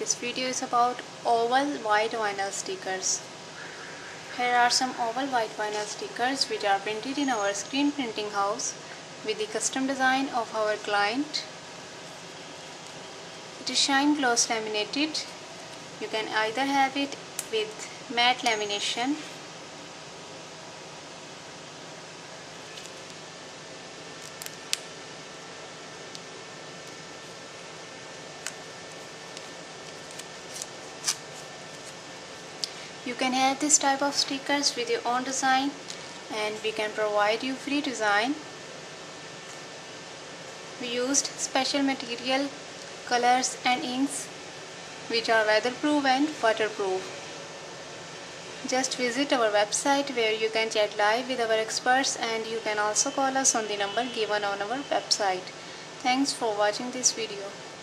this video is about oval white vinyl stickers. Here are some oval white vinyl stickers which are printed in our screen printing house with the custom design of our client. It is shine gloss laminated. You can either have it with matte lamination . You can have this type of stickers with your own design, and we can provide you free design. We used special material, colors and inks which are weatherproof and waterproof. Just visit our website where you can chat live with our experts, and you can also call us on the number given on our website. Thanks for watching this video.